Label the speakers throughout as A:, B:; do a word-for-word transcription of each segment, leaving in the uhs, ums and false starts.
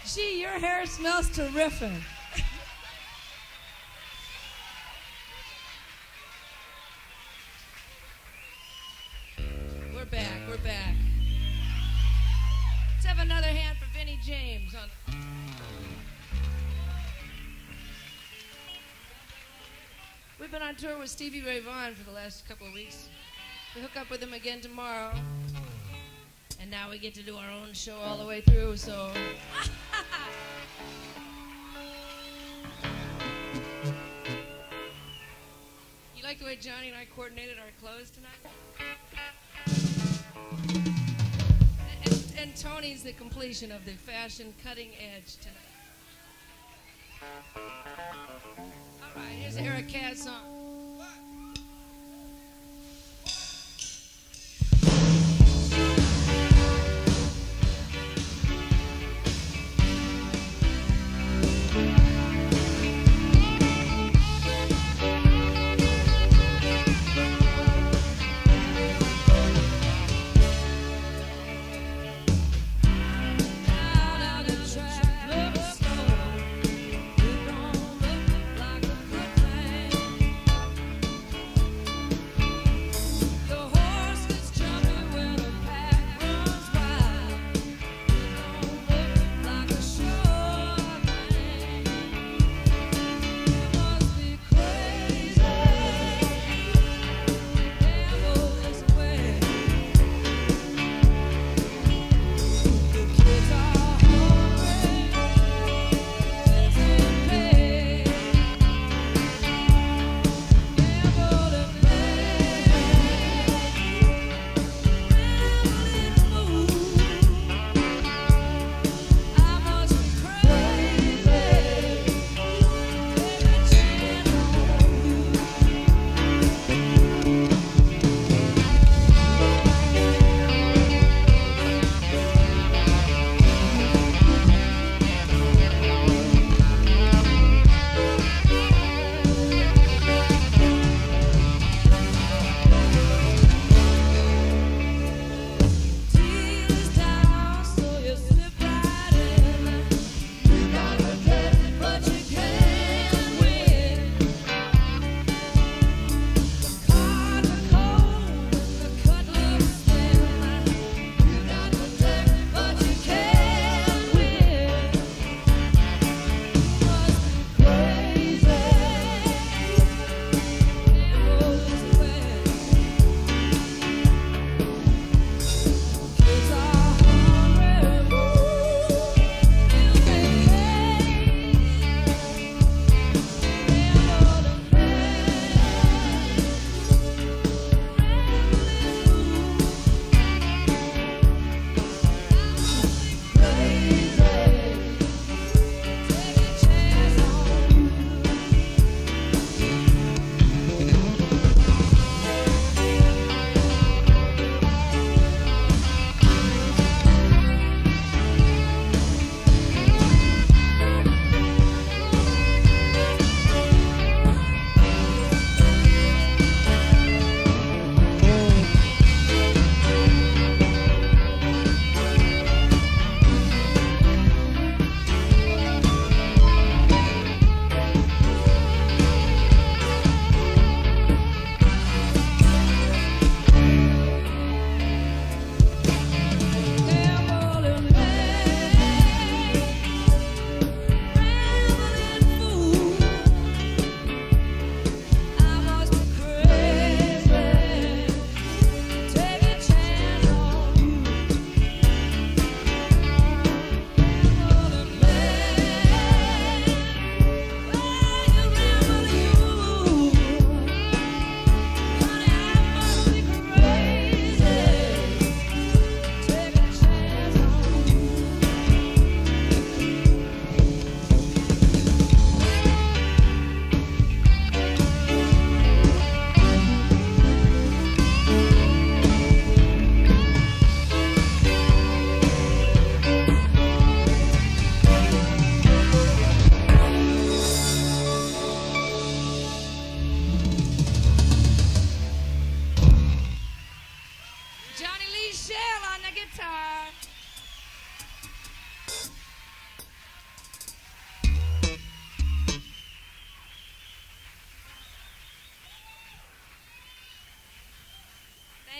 A: Gee, your hair smells terrific. We're back, we're back. Let's have another hand for Vinnie James. On We've been on tour with Stevie Ray Vaughan for the last couple of weeks. We hook up with him again tomorrow. And now we get to do our own show all the way through, so... You like the way Johnny and I coordinated our clothes tonight? And, and Tony's the completion of the fashion cutting edge tonight. All right, here's a Eric Cass song.
B: Look slow, you don't look like a good man.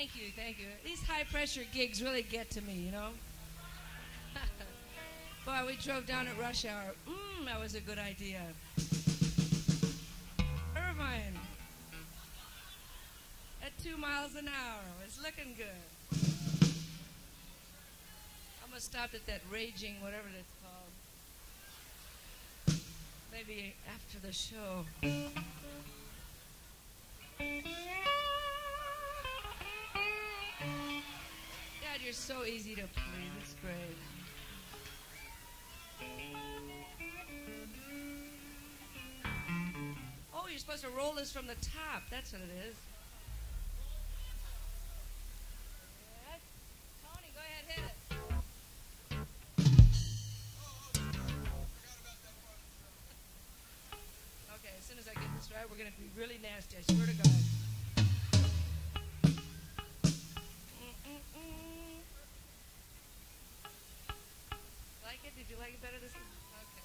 A: Thank you, thank you. These high-pressure gigs really get to me, you know? Boy, we drove down at rush hour. Mmm, that was a good idea. Irvine. At two miles an hour. It's looking good. Almost stopped at that Raging, whatever it's called. Maybe after the show. God, you're so easy to please. It's great. Oh, you're supposed to roll this from the top. That's what it is. Yes. Tony, go ahead, hit it. Okay, as soon as I get this right, we're going to be really nasty. I swear to God. Mm-mm-mm. Like it? Did you like it better this time? Okay.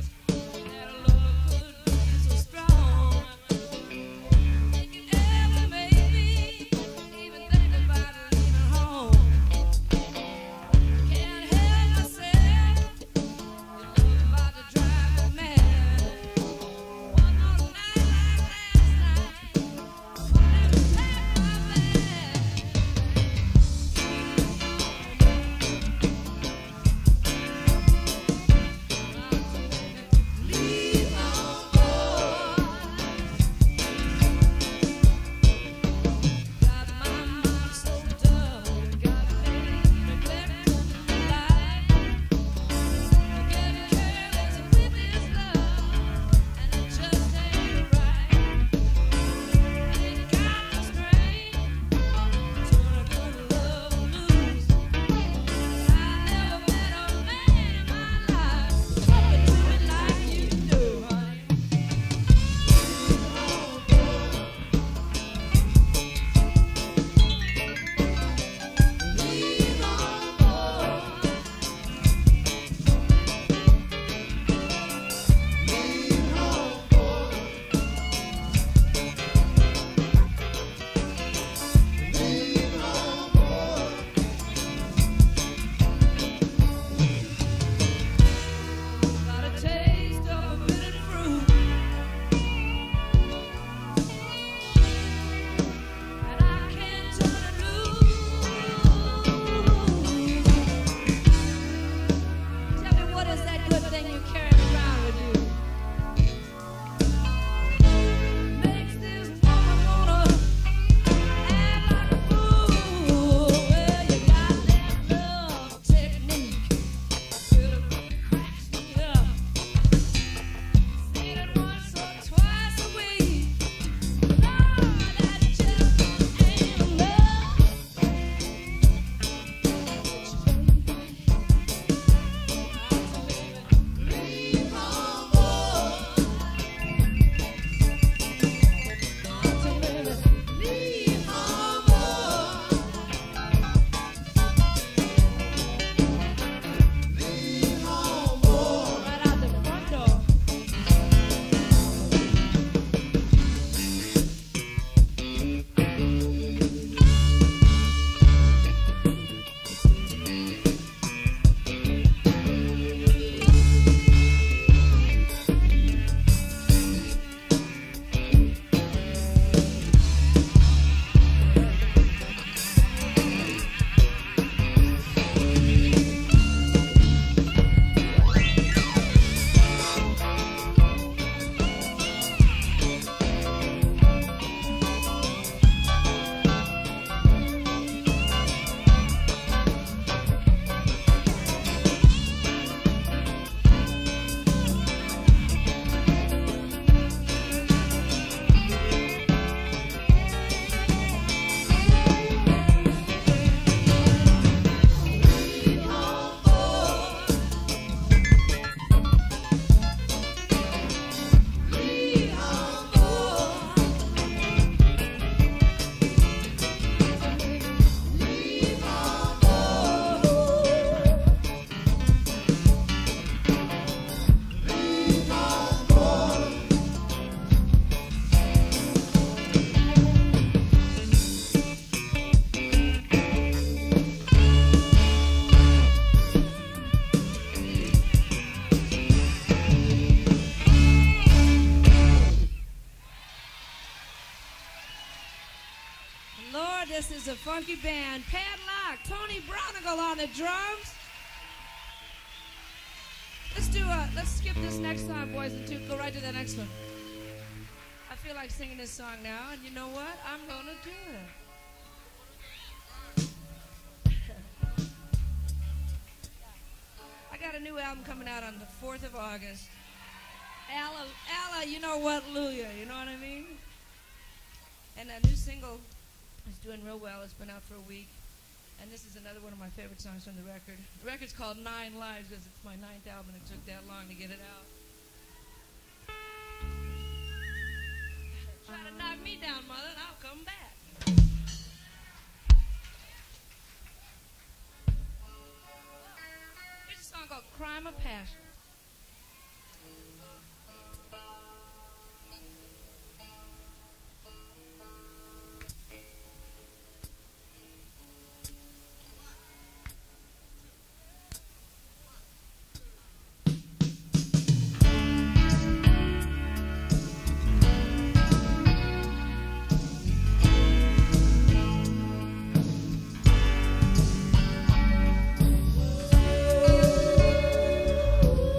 A: Every is a funky band. Padlock, Tony Bronigal on the drums. Let's do a, let's skip this next song, boys, and two, go right to the next one. I feel like singing this song now, and you know what? I'm gonna do it. I got a new album coming out on the fourth of August. Alla, Alla, you know what, Luya, you know what I mean? And a new single is doing real well. It's been out for a week. And this is another one of my favorite songs from the record. The record's called Nine Lives because it's my ninth album and it took that long to get it out. Try to knock me down, mother, and I'll come back. Here's a song called Crime of Passion.
B: Oh,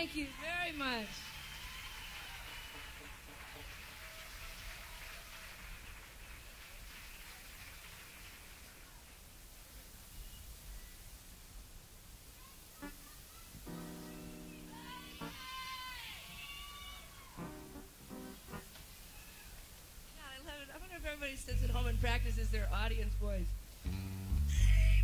A: Thank you very much. Everybody sits at home and practices their audience voice. Hey,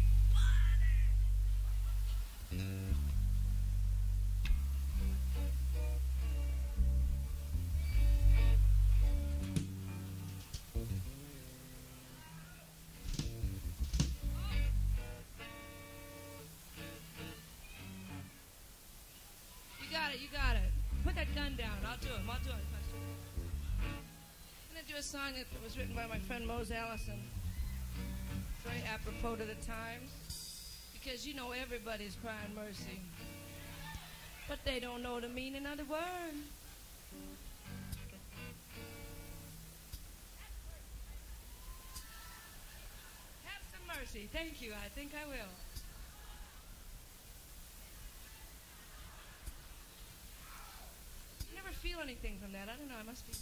A: you got it, you got it. Put that gun down. I'll do it. I'll do it. I'm going to do a song that was written by my friend Mose Allison. It's very apropos to the times. Because you know everybody's crying mercy. But they don't know the meaning of the word. Have some mercy. Thank you. I think I will. I never feel anything from that. I don't know. I must be...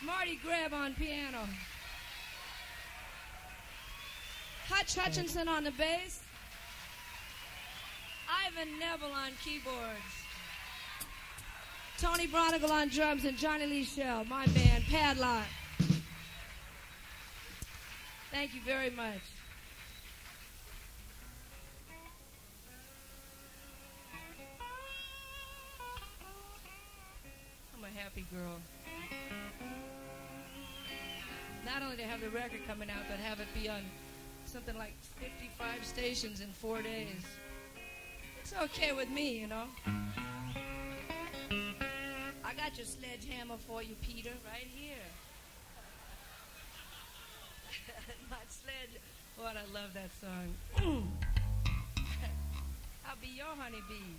A: Marty Greb on piano. Hutch Hutchinson on the bass. Ivan Neville on keyboards. Tony Bronigal on drums and Johnny Lee Shell, my band, Padlock. Thank you very much. I'm a happy girl. Not only to have the record coming out, but have it be on something like fifty-five stations in four days. It's okay with me, you know. I got your sledgehammer for you, Peter, right here. My sledge. What, I love that song. I'll be your honeybee.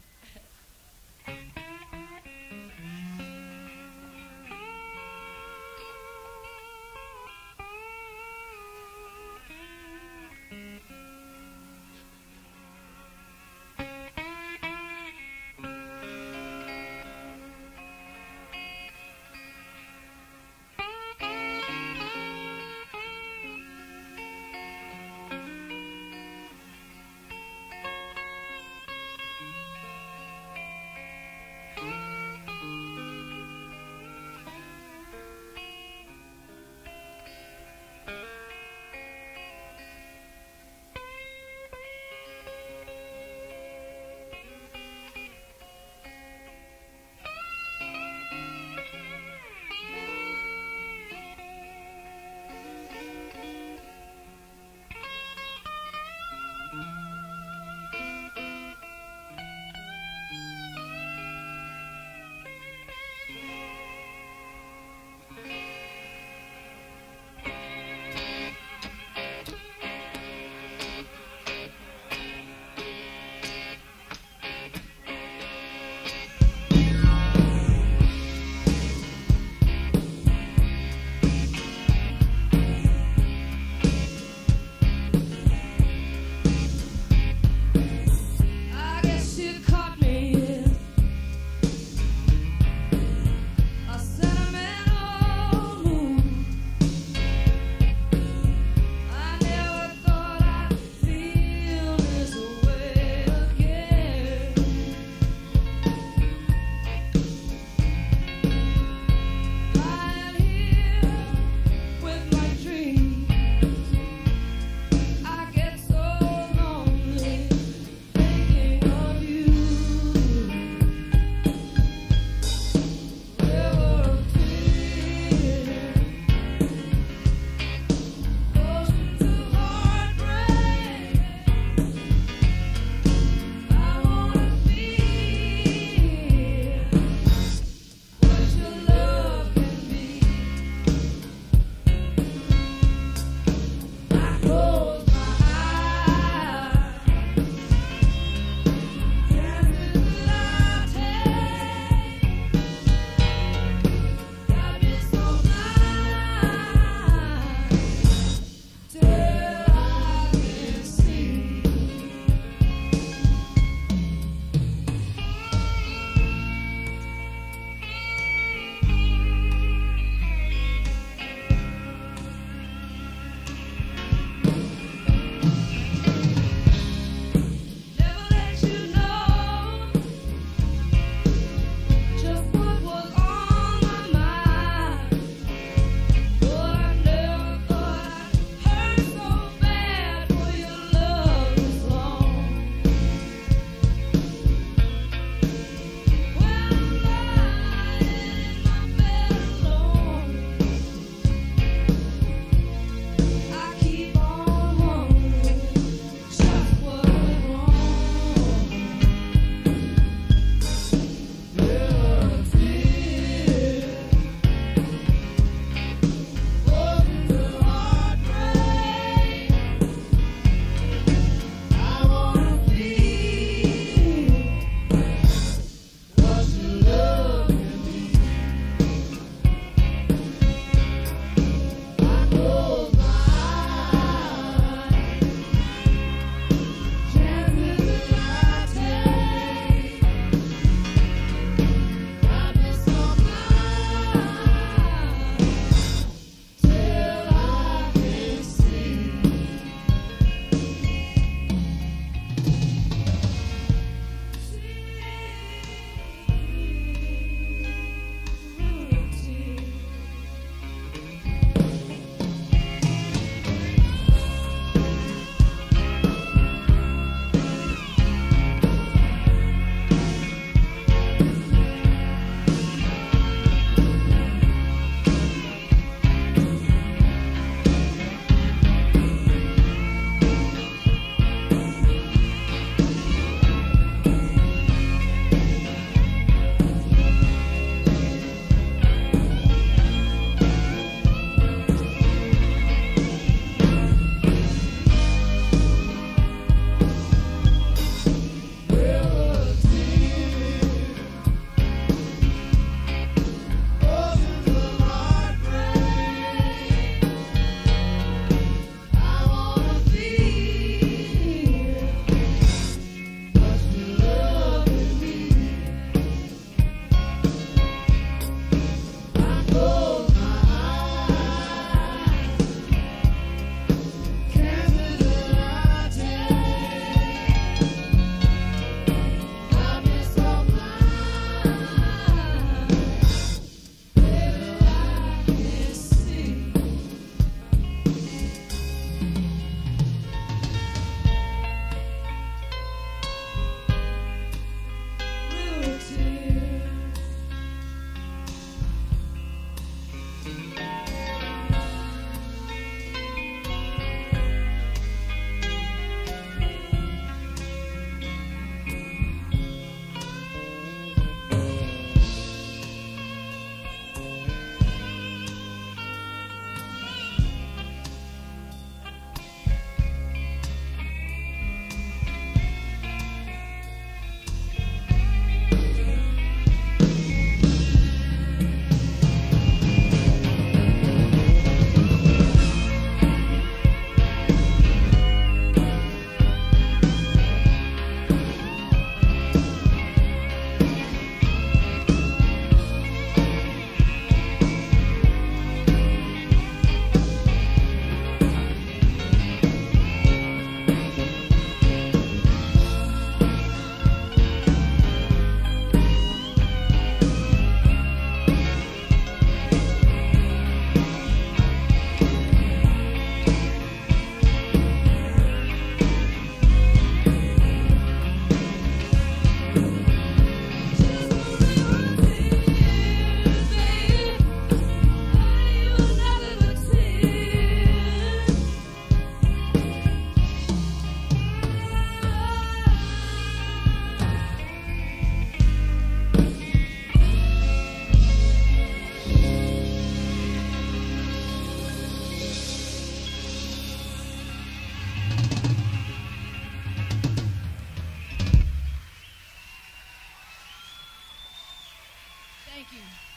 A: Thank you.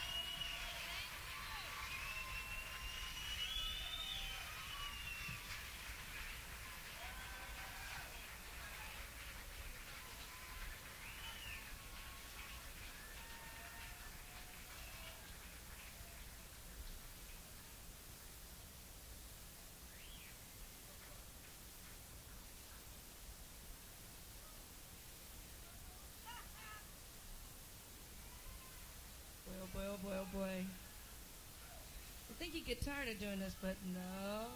A: Boy, oh boy, oh boy. I think you get tired of doing this, but no.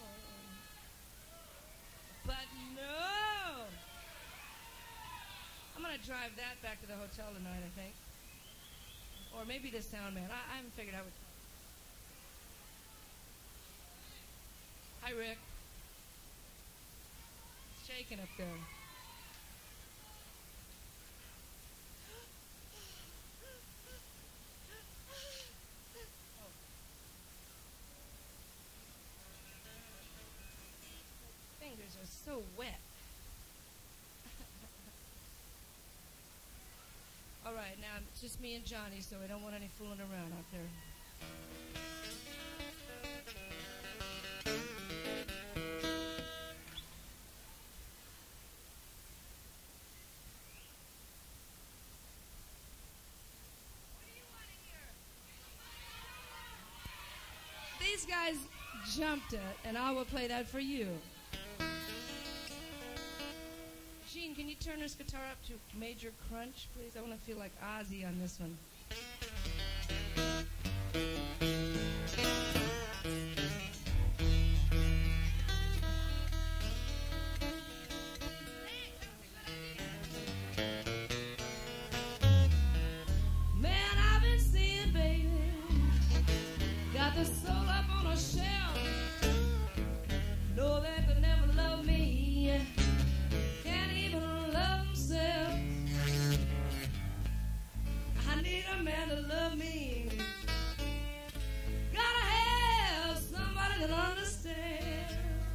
A: But no! I'm going to drive that back to the hotel tonight, I think. Or maybe the sound man. I, I haven't figured out what. Hi, Rick. It's shaking up there. Fingers are so wet. All right, now it's just me and Johnny, so I don't want any fooling around out there. These guys jumped it, and I will play that for you. Gene, can you turn this guitar up to major crunch, please? I want to feel like Ozzy on this one. Man, I've been seeing, baby, got the soul up on a shelf. No, they could never love me. I need a man to love me. Gotta have somebody that understands.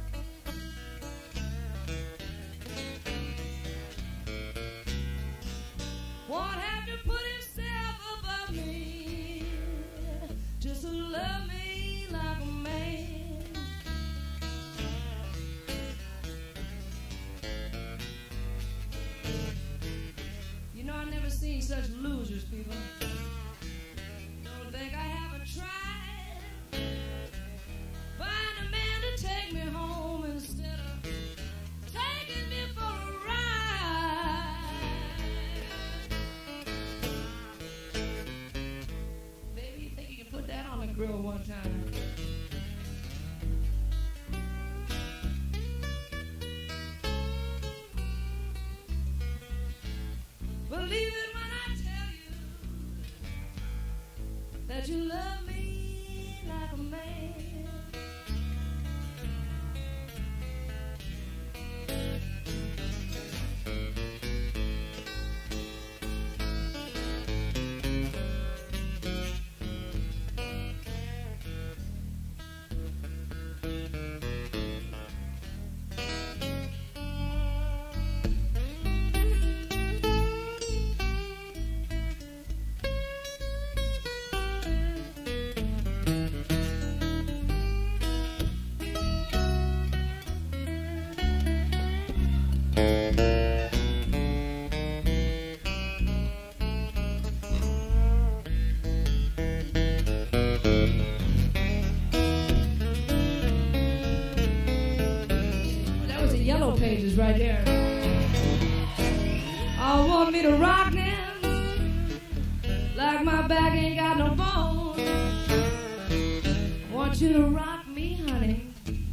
A: Won't have to put himself above me just to love me like a man. You know, I've never seen such losers, people. Don't think I haven't tried. Find a man to take me home instead of taking me for a ride. Baby, you think you can put that on the grill one time? Believe it when I tell you that you love me like a man. Yellow Pages right there. I want me to rock them like my back ain't got no bone. I want you to rock me, honey,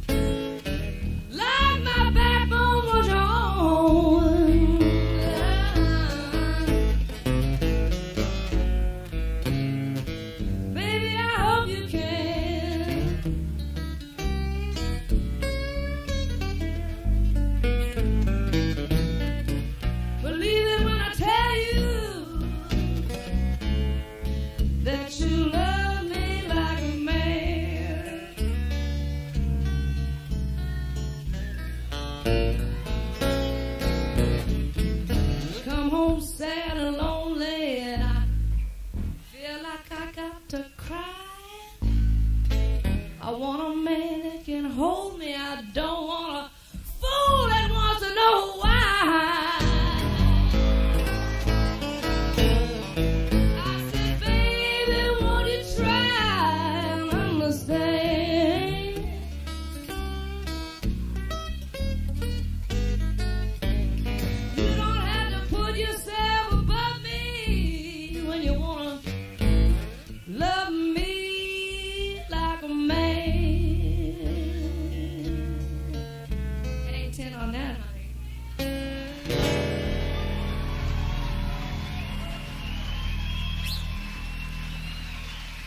A: like my backbone was your own. Baby, I hope you can. Believe it when I tell you that you love me like a man.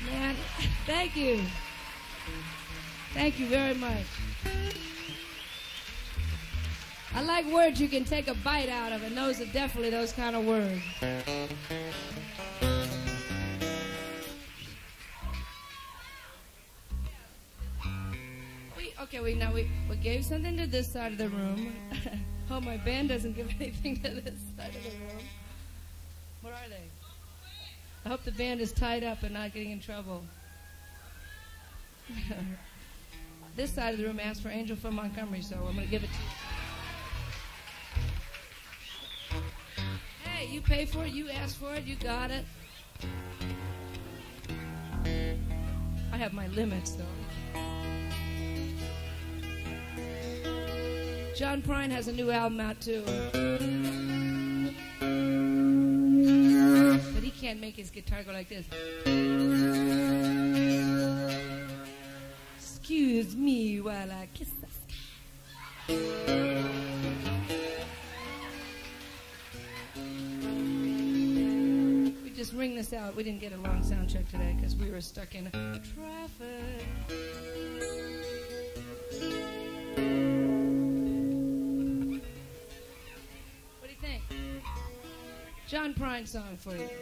A: Man, thank you. Thank you very much. I like words you can take a bite out of, and those are definitely those kind of words. We, okay, we now we, we gave something to this side of the room. Hope my band doesn't give anything to this side of the room. What are they? I hope the band is tied up and not getting in trouble. This side of the room asked for Angel from Montgomery, so I'm going to give it to you. Hey, you pay for it, you asked for it, you got it. I have my limits, though. John Prine has a new album out, too. But he can't make his guitar go like this. Excuse me while I kiss the sky. We just ring this out. We didn't get a long sound check today because we were stuck in traffic. What do you think? John Prine song for you.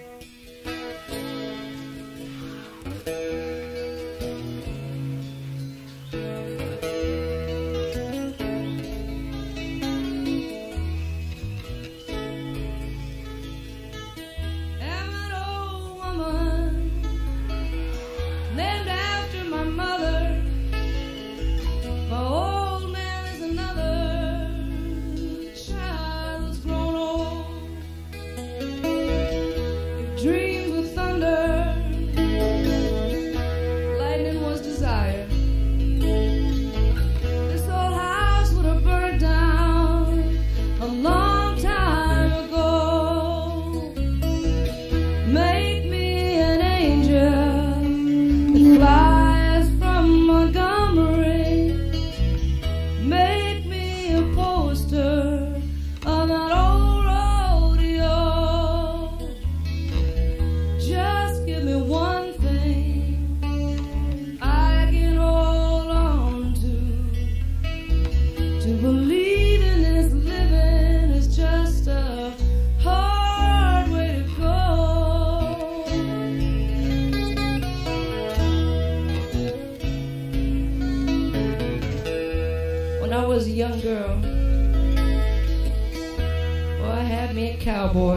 A: Cowboy.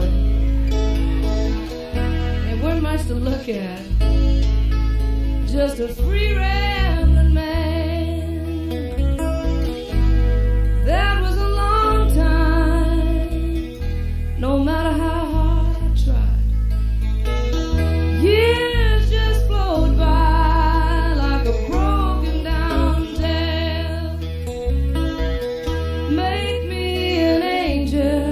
A: They weren't much to look at. Just a free rambling man. That was a long time. No matter how hard I tried. Years just flowed by like a broken down tale. Make me an angel.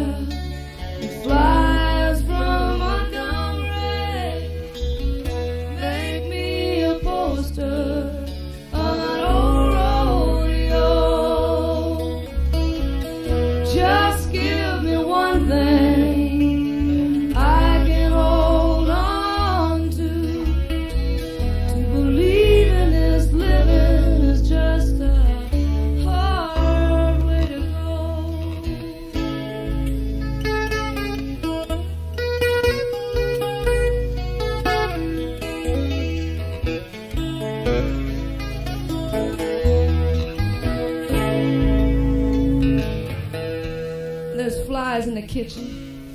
A: Flies from Montgomery. Make me a poster of that old rodeo. Just give me one thing I can hold on to. To believe in this living is just a hard way to go. There's flies in the kitchen.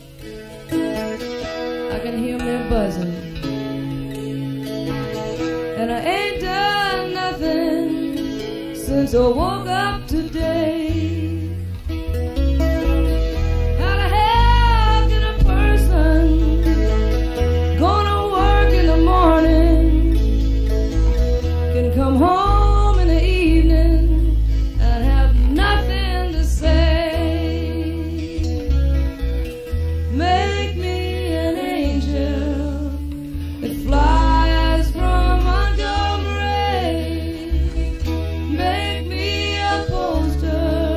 A: I can hear them buzzing. And I ain't done nothing since I woke up today. How the hell can a person gonna work in the morning can come home in the evening and have nothing to say? Make me an angel that flies from Montgomery. Make me a poster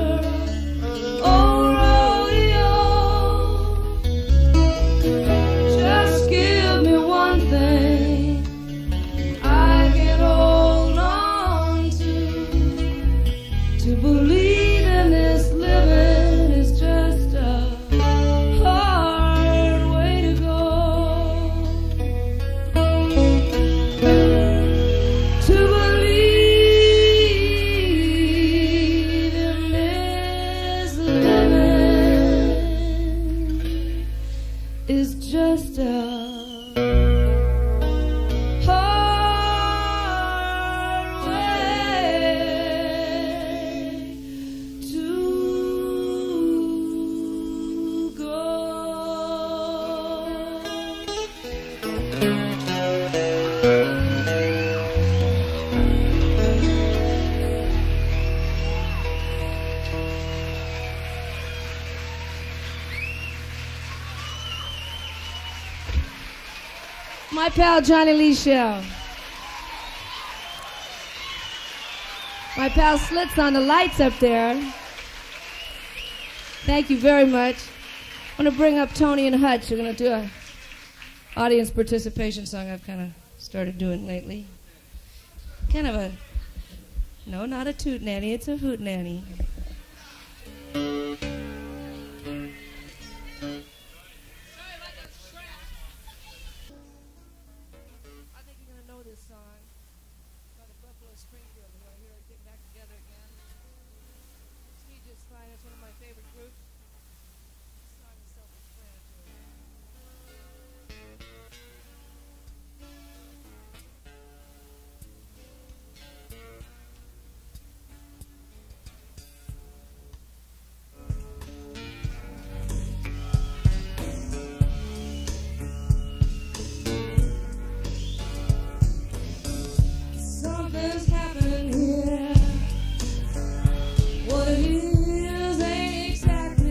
A: my pal Johnny Lee Shell. My pal Slits on the lights up there. Thank you very much. I'm going to bring up Tony and Hutch. We're going to do a audience participation song I've kind of started doing lately. Kind of a, no, not a toot nanny, it's a hoot nanny.
B: Something's happening here. What it is ain't exactly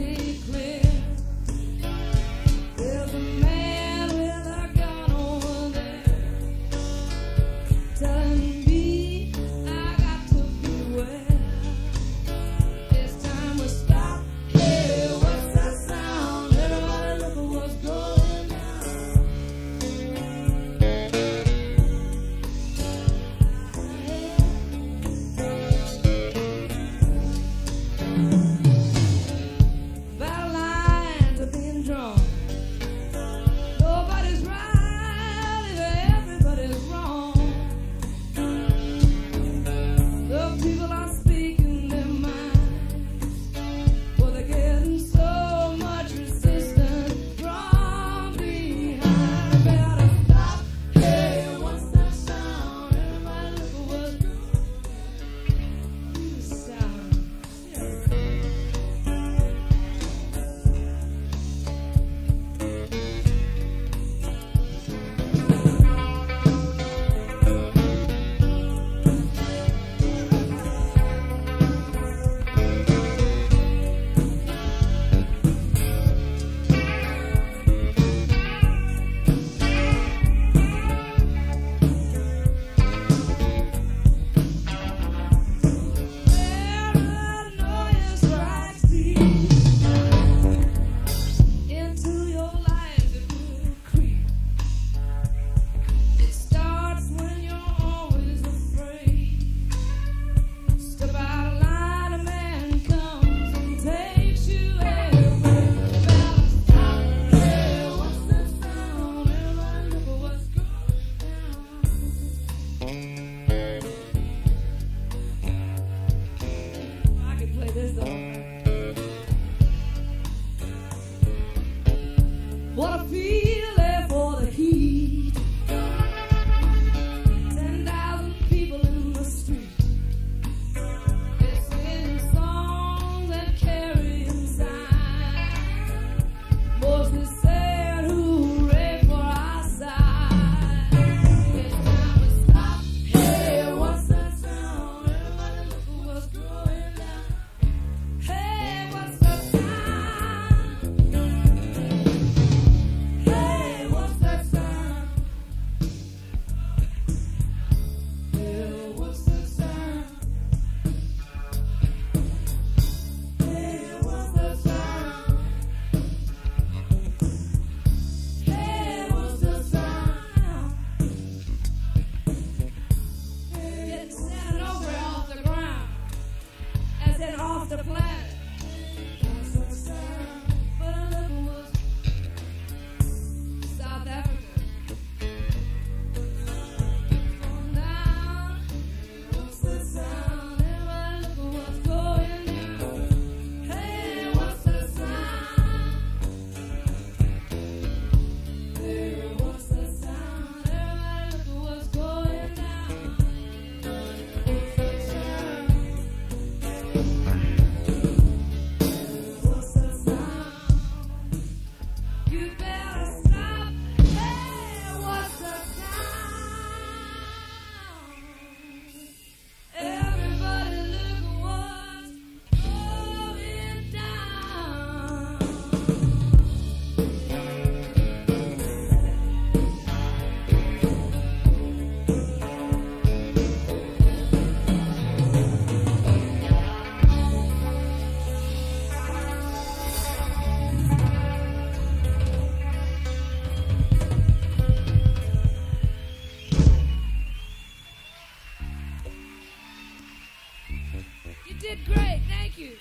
A: did great. Thank you.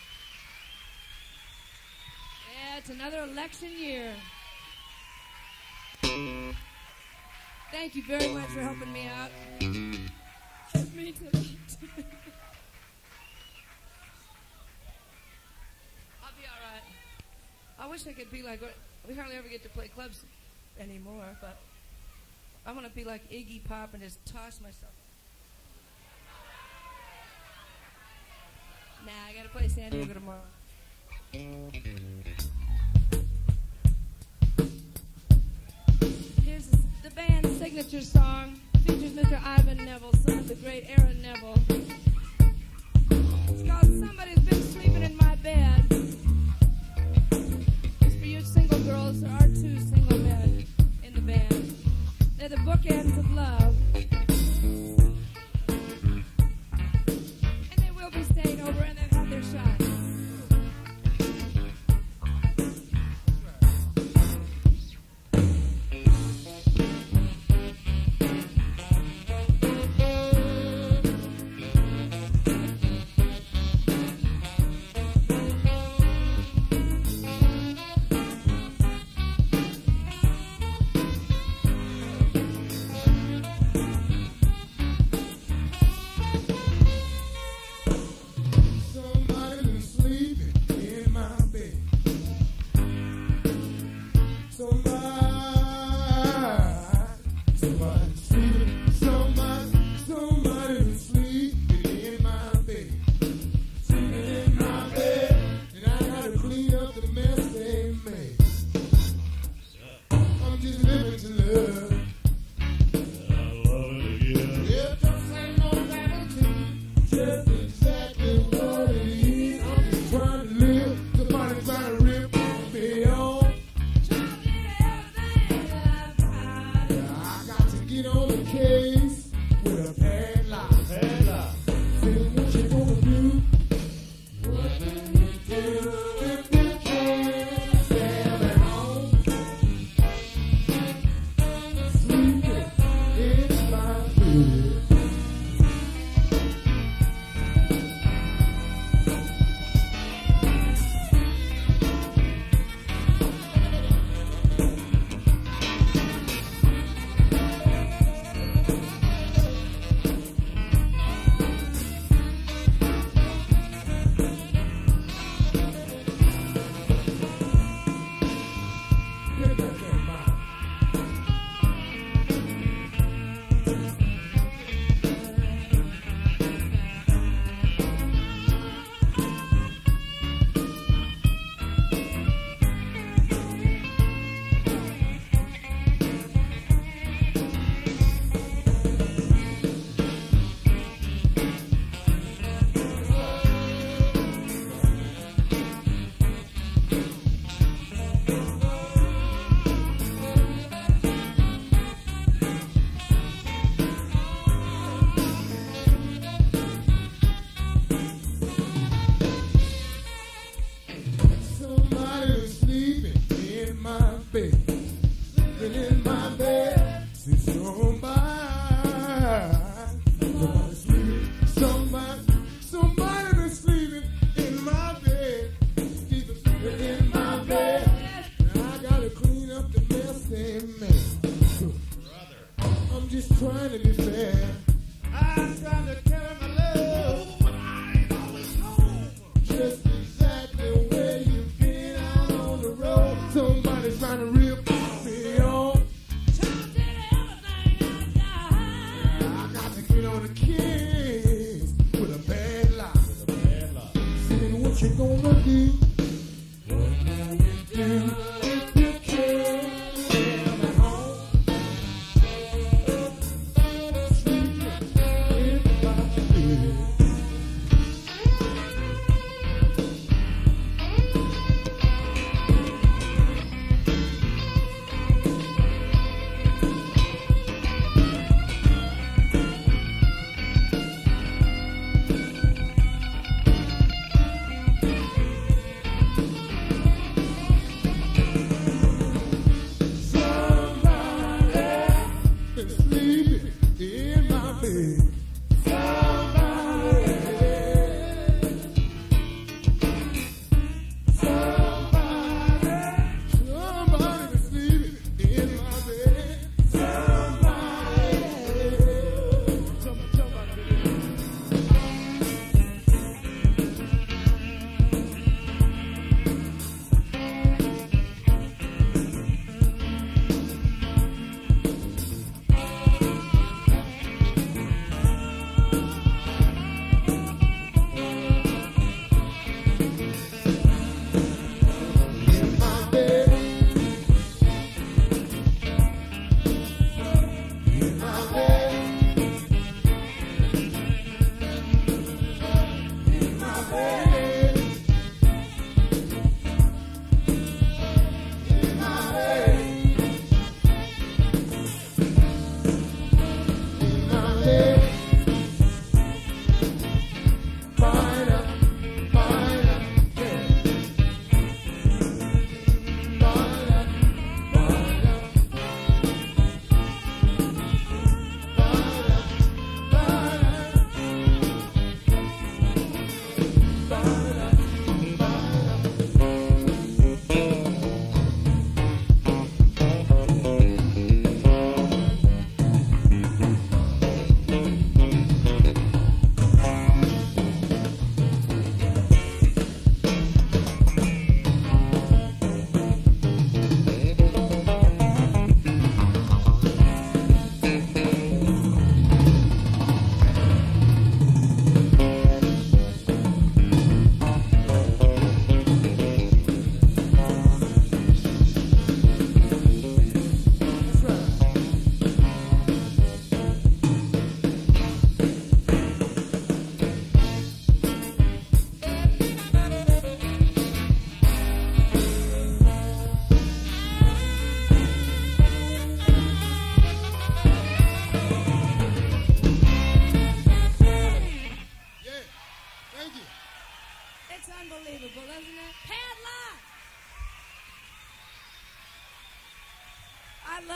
A: Yeah, it's another election year. Thank you very much for helping me out. It means a lot. I'll be all right. I wish I could be like, we hardly ever get to play clubs anymore, but I want to be like Iggy Pop and just toss myself. Nah, I got to play San Diego tomorrow. Here's the band's signature song. Features Mister Ivan Neville, son of the great Aaron Neville. It's called Somebody's Been Sleeping in My Bed. It's for you single girls. There are two single men in the band. They're the bookends of love. And they will be staying over and they've had their shot.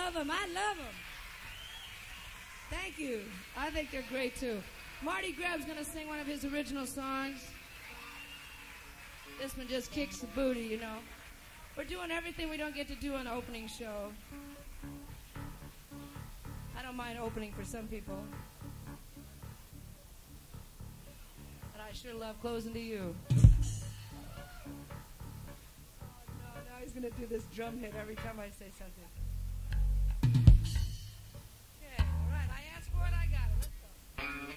A: love them. I love them. Thank you. I think they're great, too. Marty Grebb's going to sing one of his original songs. This one just kicks the booty, you know. We're doing everything we don't get to do on the opening show. I don't mind opening for some people. But I sure love closing to you. Oh, no, now he's going to do this drum hit every time I say something. Okay, all right. I asked for it, I got it. Let's go.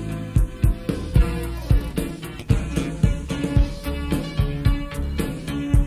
B: Thank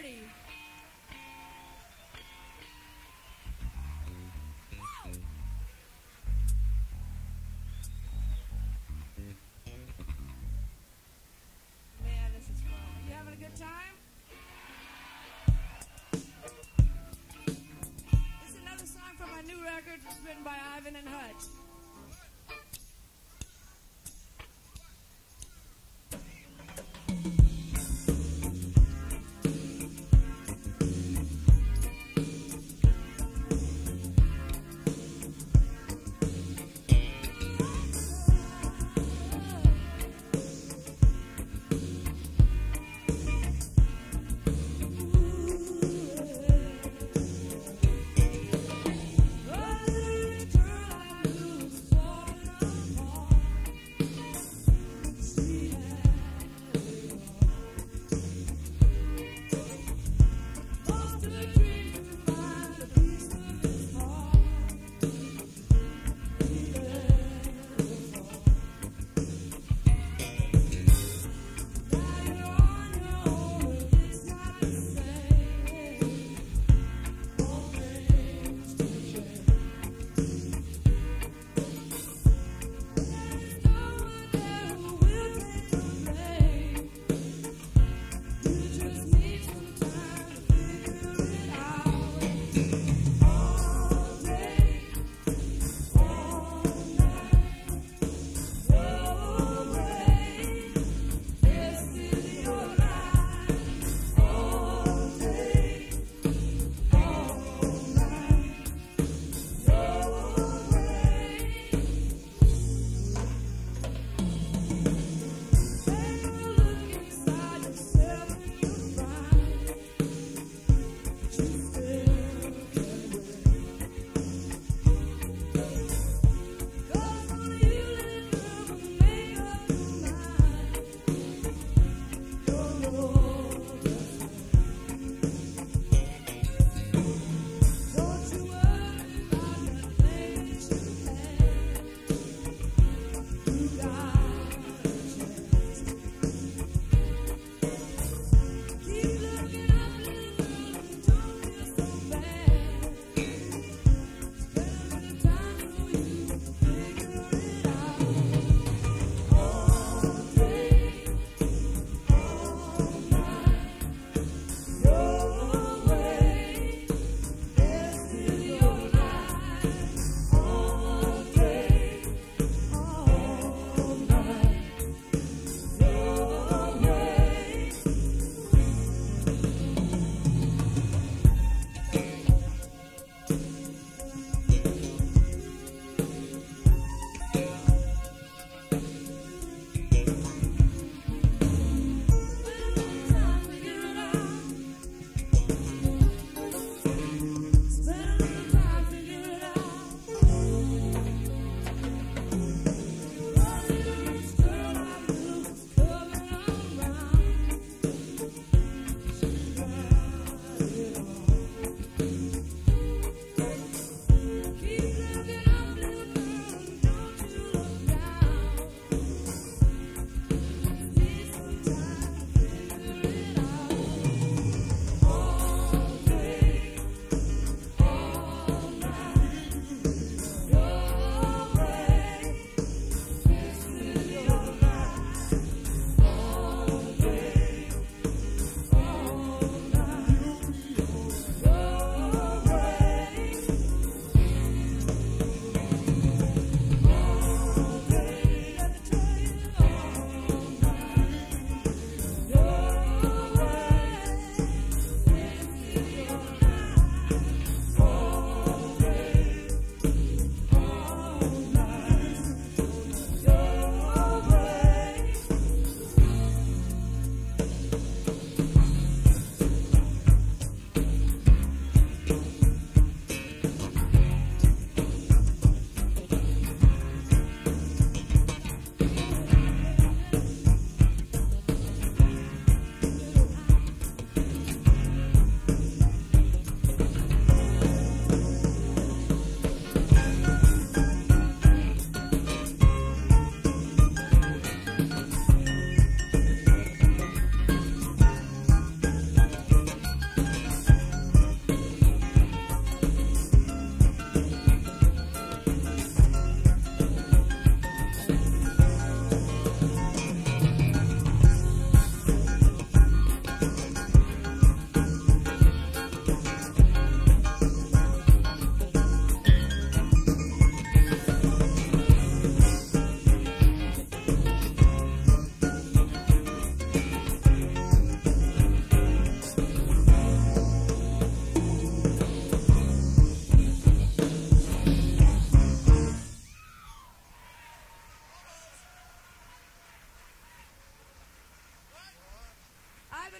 A: party. Man, this is fun. You having a good time? This is another song from my new record. It's written by Ivan and Hutch.
B: Oh, little girl I knew.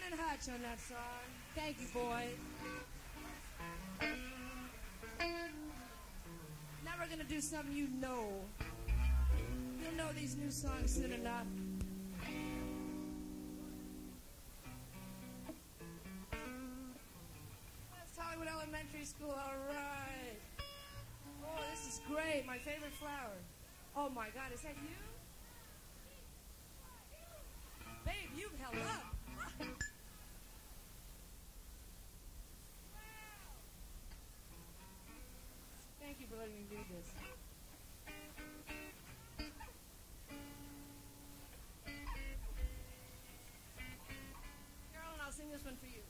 A: and Hutch on that song. Thank you, boys. Now we're gonna do something you know. You'll know these new songs soon enough. That's Hollywood Elementary School, all right. Oh, this is great. My favorite flower. Oh my God, is that you? Babe, you've held up. Thank you for letting me do this. Carolyn, I'll sing this one for you.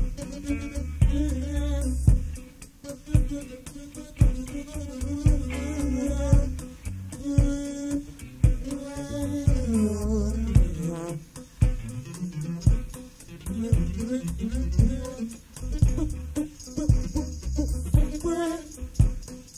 B: Mm-hmm.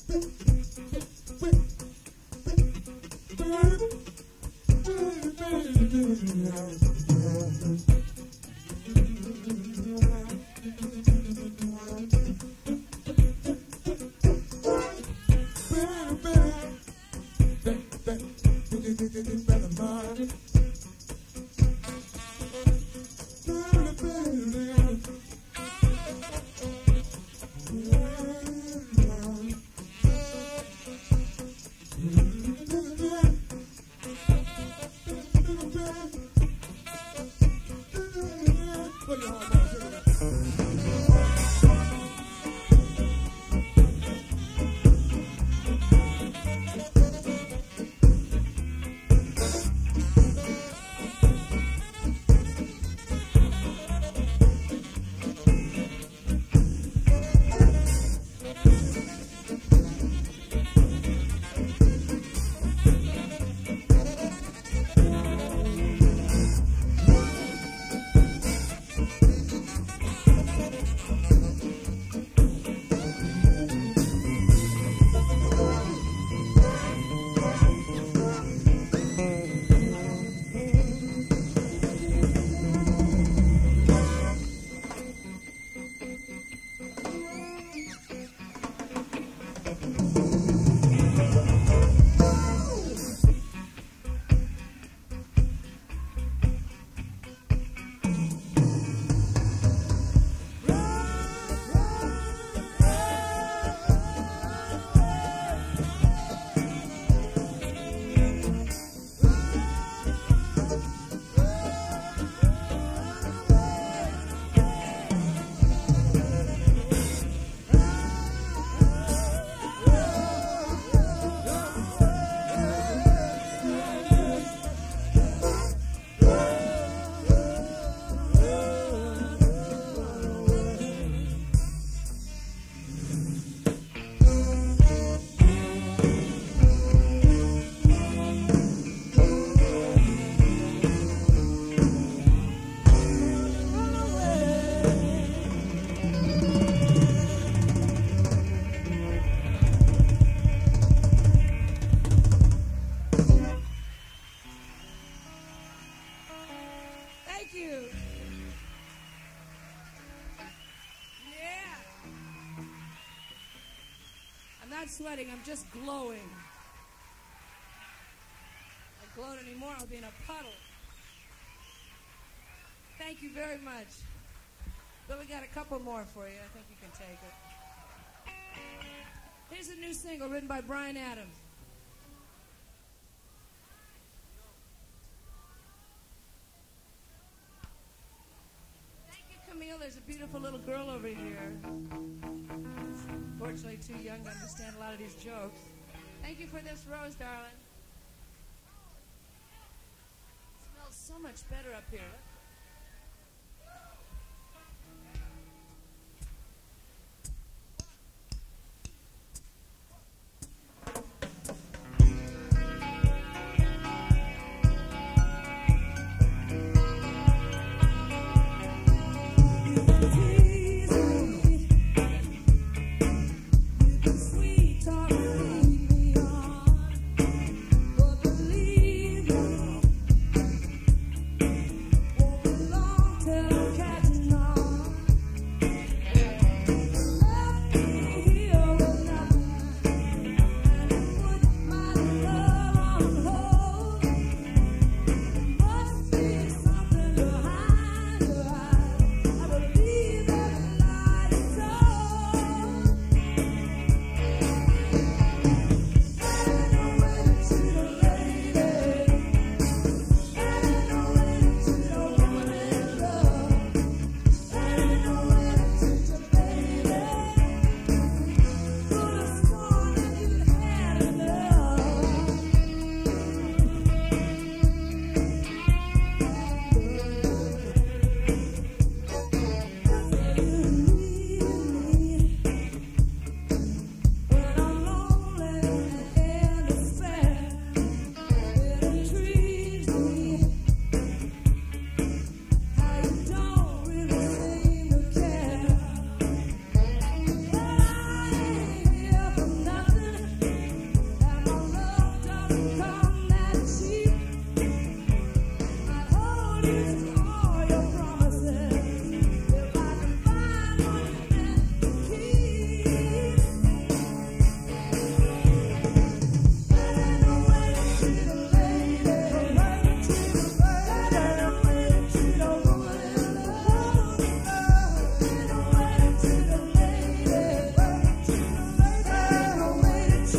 A: Sweating, I'm just glowing. If I glowed anymore, I'll be in a puddle. Thank you very much. But we got a couple more for you. I think you can take it. Here's a new single written by Bryan Adams. Thank you, Camille. There's a beautiful little girl over here. Fortunately, too young to understand a lot of these jokes. Thank you for this rose, darling. It smells so much better up here.
B: But believe me,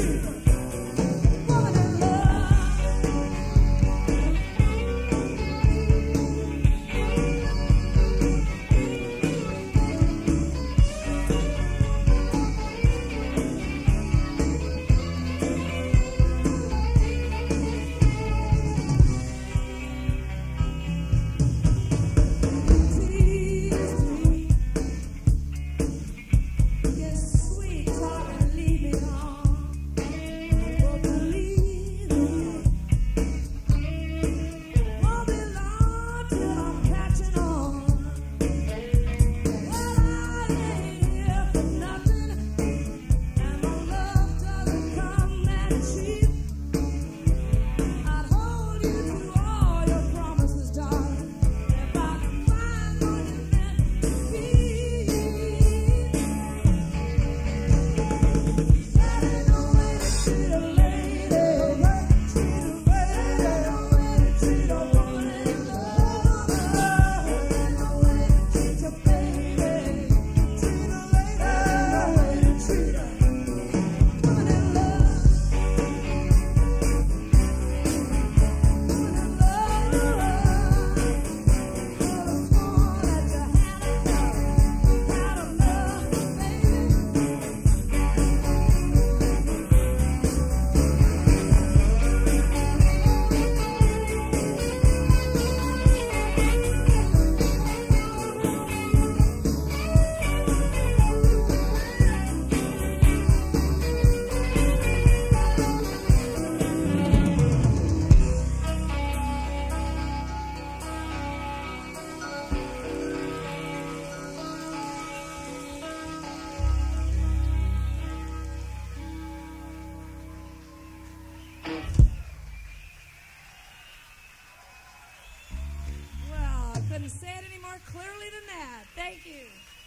A: Couldn't say it any more clearly than that. Thank you.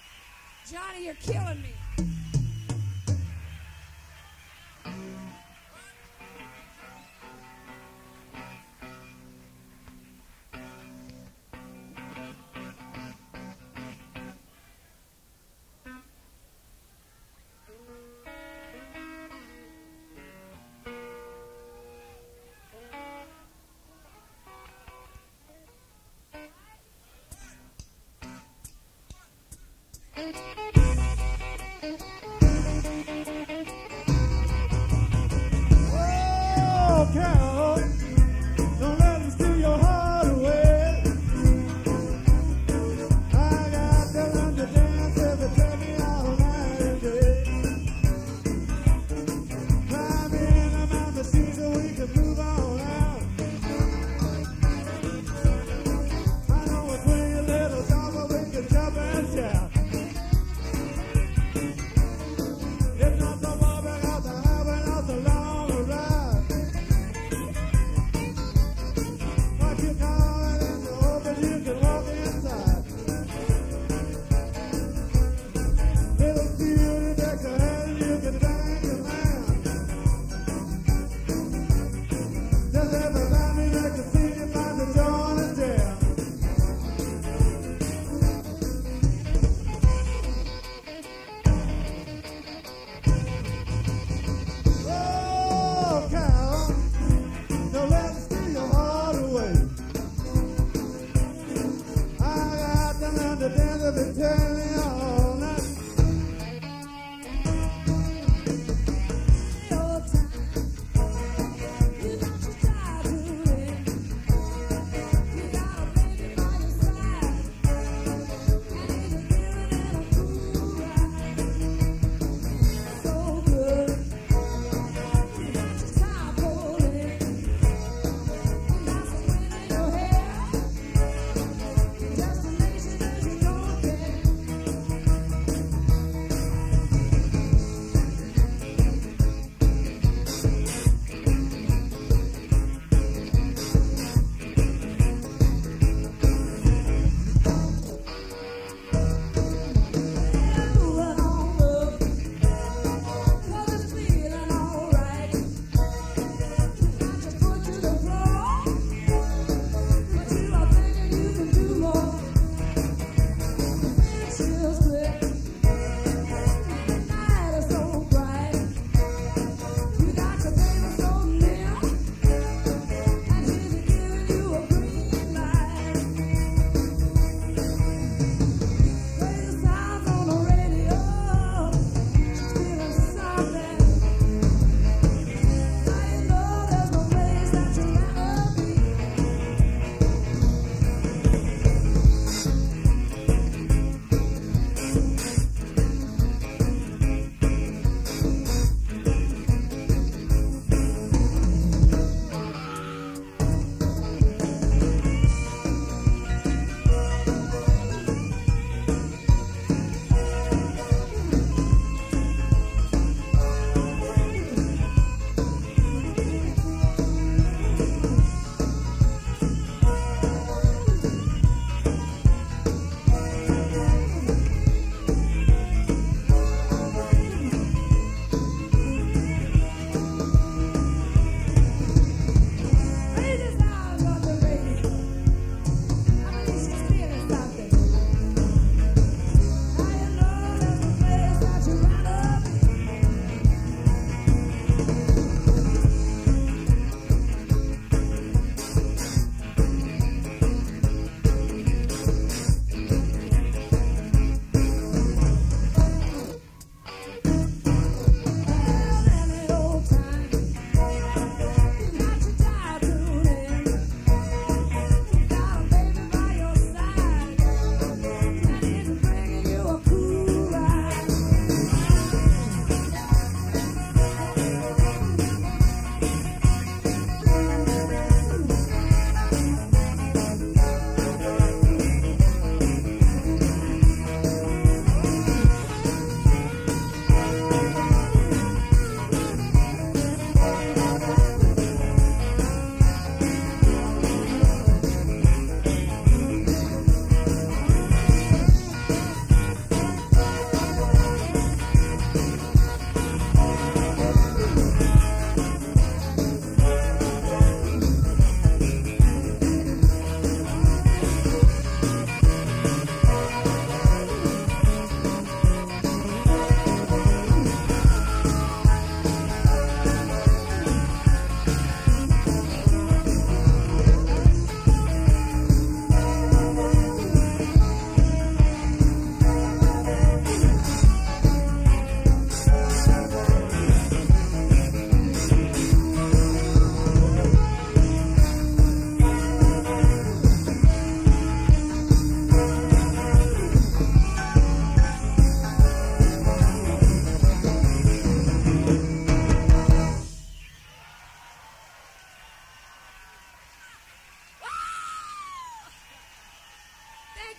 A: Johnny, you're killing me.
C: Oh, Carol, don't let them steal your heart away. I got to learn to dance if they play me all night and day. Climb in a mountain see so we can move on out. I know we're swinging a little tall, but we can jump and shout.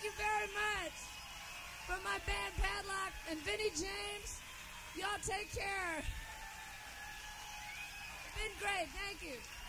A: you very much. From my band Padlock and Vinnie James, y'all take care. It's been great. Thank you.